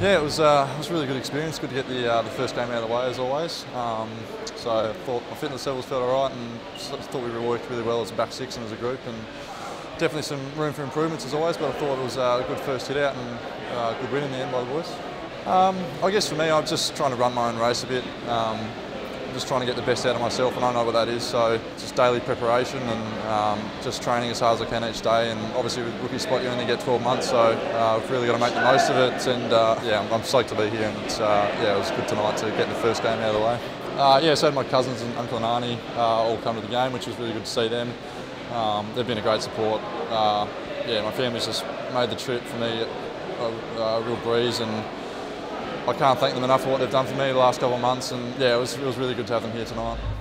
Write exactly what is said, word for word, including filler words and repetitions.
Yeah, it was uh, it was a really good experience. Good to get the uh, the first game out of the way as always. Um, so I thought my fitness levels felt alright, and thought we worked really well as a back six and as a group. And definitely some room for improvements as always. But I thought it was uh, a good first hit out and uh, good win in the end by the boys. Um, I guess for me, I'm just trying to run my own race a bit. Um, just trying to get the best out of myself, and I know what that is. So just daily preparation and um, just training as hard as I can each day. And obviously with rookie spot, you only get twelve months, so uh, I've really got to make the most of it. And uh, yeah, I'm, I'm stoked to be here. And it's, uh, yeah, it was good tonight to get the first game out of the way. Uh, yeah, so my cousins and uncle and auntie uh, all come to the game, which was really good to see them. Um, they've been a great support. Uh, yeah, my family's just made the trip for me a, a real breeze, and I can't thank them enough for what they've done for me the last couple of months. And yeah, it was, it was really good to have them here tonight.